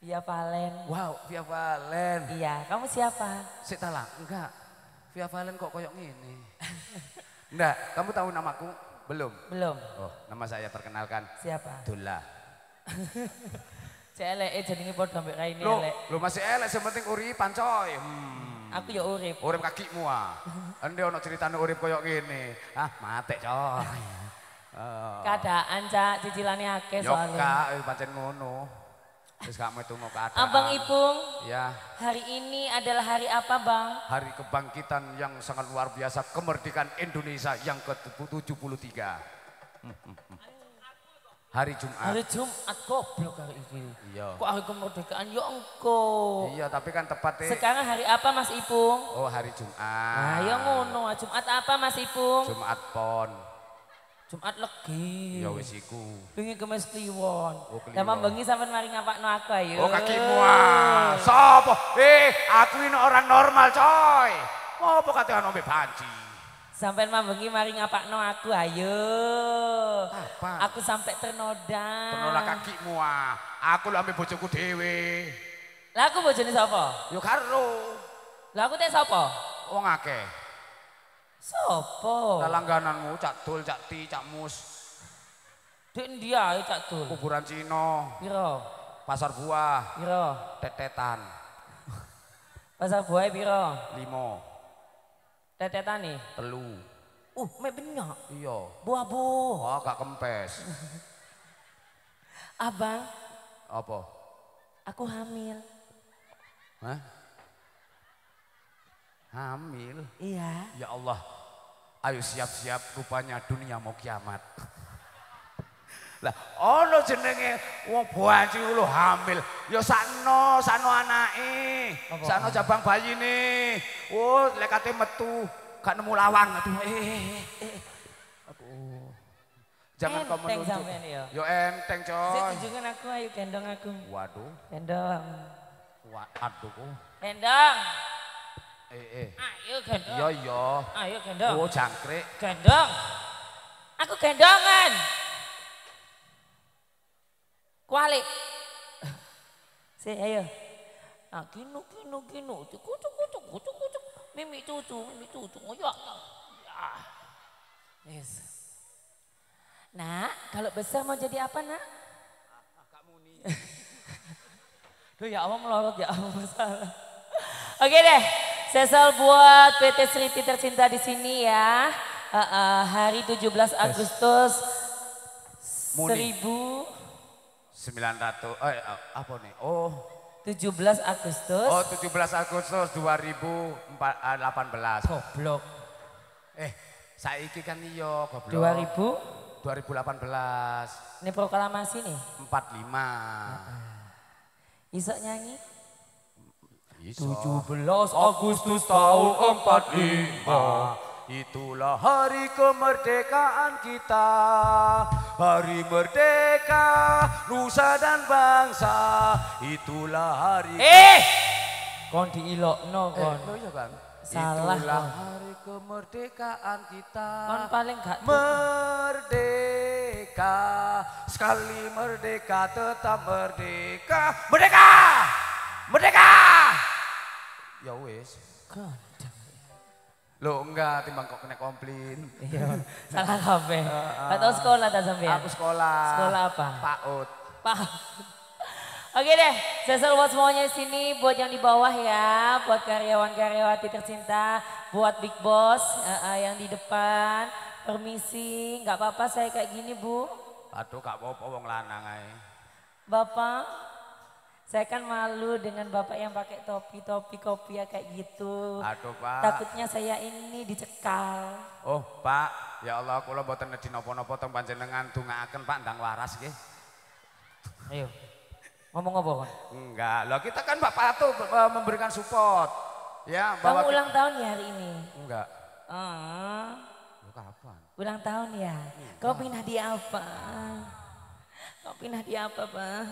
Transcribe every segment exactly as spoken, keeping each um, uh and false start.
Via Valen. Wow, Via Valen. Iya, kamu siapa? Sik talang, enggak. Via Valen kok koyok ngene. Enggak, kamu tahu namaku? Belum? Belum. Oh, nama saya perkenalkan. Siapa? Dola. Cek elek jenenge padha mbek raine Lo, elek. lo masih elek sing penting uripan coy. Hmm. Aku ya urip. Urip kakimu ah. Ende ono ceritane urip koyok ngene. Ah, mate coy. Oh. Keadaan Cak, cicilane akeh soalnya. Yo Kak, pancen ngono. Wis gak metu no keadaan. Abang Ipung. Ya. Hari ini adalah hari apa, Bang? Hari kebangkitan yang sangat luar biasa, kemerdekaan Indonesia yang ke tujuh puluh tiga. Hari Jumat. Hari Jumat goblok hari ini. Iya. Kok hari kemerdekaan ya engko. Iya, tapi kan tepatnya. Sekarang hari apa Mas Ipung? Oh, hari Jumat. Nah, ya ngono. Jumat apa Mas Ipung? Jumat Pon. Jumat Legi. Ya wis iku. Pengen kemes kliwon. Oh, kliwon. Lah bengi sampean mari ngapakno aku ayo. Oh, kakimu ah. Sopo? Eh, aku ini orang normal, coy. Apa kate ono mbek banci? Sampean mambengi mari ngapakno aku ayo. Apa? Aku sampai ternoda. Ternoda kakimu ah. Aku lho ambek bojoku dhewe. Lah aku bojone sapa? Yo karo. Lah aku teh sapa? Wong akeh. Sopo? Langgananmu Cak Dul, Cak Ti, Cak Mus. Dek ndi ae Cak Dul? Kuburan Cina. Piro? Pasar buah. Piro? Tetetan. Pasar buah piro? Limo. Tetetane? Telu. Uh, mek benyak. Iya. Buah-buah. Wah, gak kempes. Abang, Apa? aku hamil. Hah? Hamil? Iya. Ya Allah. Ayo siap-siap, rupanya dunia mau kiamat. Lah, ono jenenge wong banci lho hamil. Ya sakno, sakno anake. Sakno jabang bayine. Oh, lek kate metu, gak nemu lawang. Aduh, eh, eh, eh. Aduh. Jangan kau Enteng menunjuk. sampean ya. Yo enteng, Sik coy. tunjukkan aku ayo gendong aku. Waduh. Gendong. Waduh. Gendong. Eh, eh. Ayo gendong. Iya, iya. Ayo gendong. Oh, jangkrik. Gendong. Aku gendongan. Kualik. Si ayo. Ah, kinu kinu kinu. Kucuk kucuk kucuk kucuk. Mimi cucu, mimi cucu. Oh ya. Ya. Yes. Nak, kalau besar mau jadi apa, Nak? Kamu nih. Duh ya Allah melorot ya Allah masalah. Oke deh, sesal buat P T Sriti tercinta di sini ya. Uh, uh, hari tujuh belas Agustus seribu sembilan ratus, eh apa nih? Oh. tujuh belas Agustus. Oh, tujuh belas Agustus dua ribu delapan belas. Goblok. Eh, saiki kan iya goblok. dua ribu dua ribu delapan belas. Ini proklamasi nih. empat puluh lima. Isok nyanyi. tujuh belas Agustus tahun empat puluh lima. Itulah hari kemerdekaan kita. Hari merdeka nusa dan bangsa. Itulah hari. Eh! Kon diilokno kon. Eh, iya kan? Salah Itulah kon. hari kemerdekaan kita. Kon paling gak merdeka. Sekali merdeka tetap merdeka. Merdeka! Merdeka! Ya wis. Loh enggak, timbang kok kena komplain. Iya, salah kabeh. Gak tau sekolah tak sampean? Aku sekolah. Sekolah apa? PAUD. Pak. Oke deh, sesal buat semuanya di sini, buat yang di bawah ya, buat karyawan-karyawati tercinta, buat Big Boss uh, uh, yang di depan. Permisi, nggak apa-apa saya kayak gini Bu. Aduh, gak apa-apa wong lanang ae. Bapak, saya kan malu dengan bapak yang pakai topi-topi kopi ya kayak gitu. Aduh, Pak. Takutnya saya ini dicekal. Oh, Pak, ya Allah, kula mboten nedhi napa-napa teng panjenengan dongaaken Pak ndang waras nggih. Ayo. Ngomong apa kan? Enggak, loh kita kan Bapak tuh memberikan support. Ya, bahwa Kamu ulang tahun ya hari ini? Enggak. Ah. Loh, kapan? Ulang tahun ya? Enggak. Kau pindah di apa? Kau pindah di apa, Bang?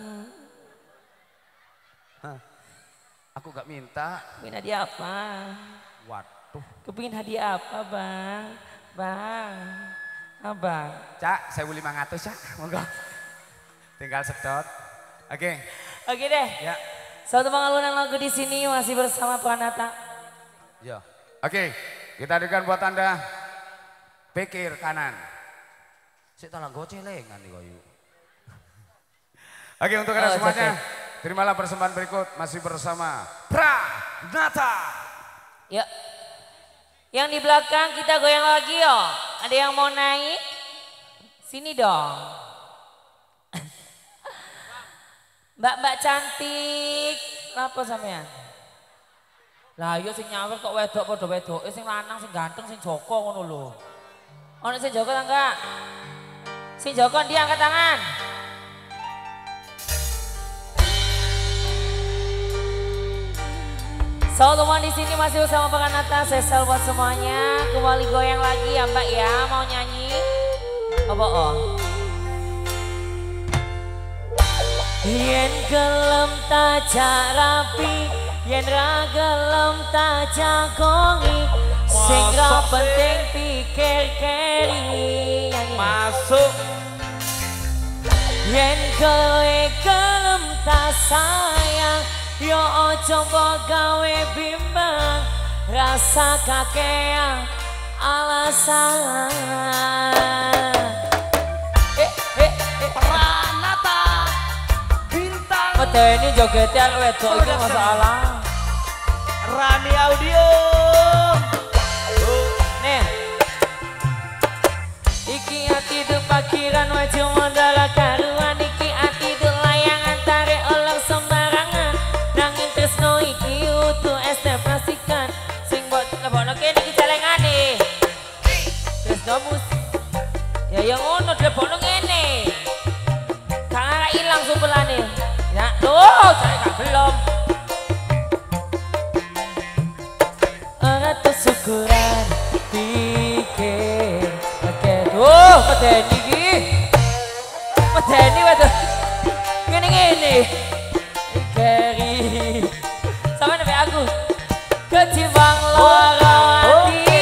Hah? Aku gak minta. Pindah di apa? Waduh. Kau pindah di apa, Bang? Bang. Abang. Cak, saya lima ratus Cak. Monggo. Tinggal sedot. Oke. Oke deh. Ya. Satu pengalunan lagu di sini masih bersama Pranata. Ya. Oke, kita hadirkan buat Anda pikir kanan. Sik talang gocelengan nih koyo. Oke, untuk Anda Oh, semuanya, okay. terimalah persembahan berikut masih bersama Pranata. Ya. Yang di belakang kita goyang lagi yo. Ada yang mau naik? Sini dong. Mbak-mbak cantik. Apa sampean? Lah iya sing nyawer kok wedok padha wedoke sing lanang sing ganteng sing Joko ngono lho. Ono sing Joko ta enggak? Sing Joko dia angkat tangan. So teman di sini masih bersama Pranata, sesal buat semuanya. Kembali goyang lagi ya Mbak ya, mau nyanyi? Apa oh? Yen gelem tajak rapi, yen ra gelem tajak kongi, sing ra penting pikir keri. Masuk. Yen kowe gelem tak sayang, yo ojo mbok gawe bimbang, rasa kakean alasan. Eh eh eh Pranata bintang. Medeni joget arek wedok iki masalah. Rani Audio. Nih. Iki ati tu pakiran wajah mondala karuan, iki ati tu layangan tarik oleh sembarangan. Nangin tresno iki utuh es teh plastikan, sing buat lebokno kene iki celengane. Tresno musik. Ya yang ngono lebokno ngene. Kang ora ilang sumpelane. Ya, tuh, saya gak belum. Ora syukuran pikir. Oke, tuh, medeni iki. Medeni waduh. Ngene-ngene. Keri. Sama nek aku. Kecimbang loro ati.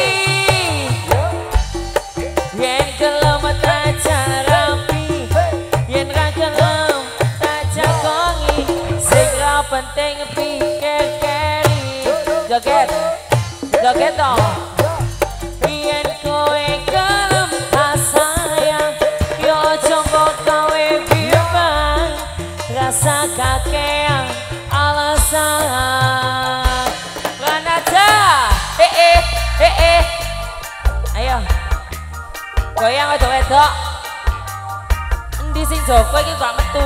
Yen gelem tajak rapi, yen ra gelem tajak kongi, sing ra penting pikir keri. Joget. Joget dong. Yen kowe gelem tak sayang, yo ojo mbok gawe bimbang, rasa kakean alasan. Pranata, eh eh eh eh, ayo goyang wedok-wedok. Endi sing Joko iki gak metu?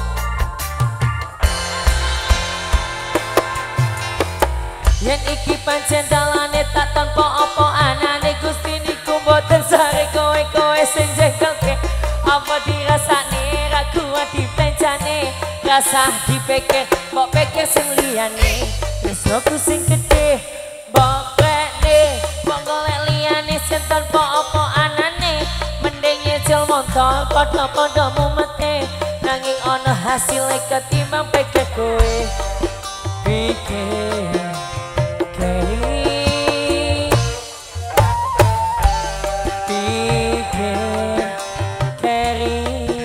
Yen iki pancen dalane tak tanpa apa anane Gusti niku mboten sare kowe-kowe sing jengkelke. Apa dirasane ra kuat dipencane, rasa dipikir mbok pikir sing liyane. Tresnoku sing gedhe mbok rekne, mbok golek liyane sing tanpa apa anane. Mending nyicil motor padha-padha mumete, nanging ana hasile ketimbang pikir kowe. Pikir keri, pikir keri,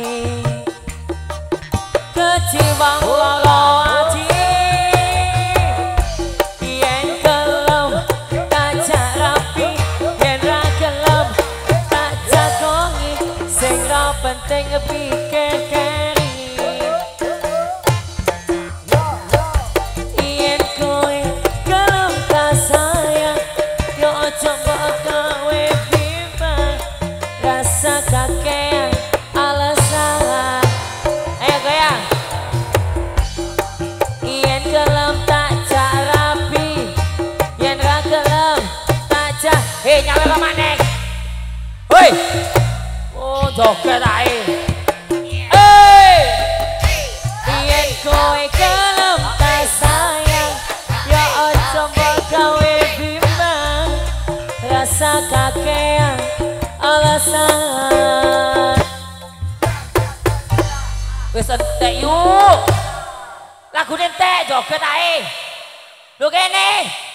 kecimbang loro ati. Yen gelem tajak rapi, yen ra gelem tajak kongi, sing ra penting pikir keri. Yen kowe gelem tak sayang, yo ojo mbok gawe bimbang, rasa kakean alasan. Ayo goyang. Yen gelem tajak rapi, yen ra gelem tajak. Hei nyawer kok maneh. Hoi. Oh joget ae. Hei. Yen kowe gelem tak sayang, ya ojo mbok gawe bimbang, rasa kakean alasan. Wis entek yuk. Lagu entek joget ae. Lho kene.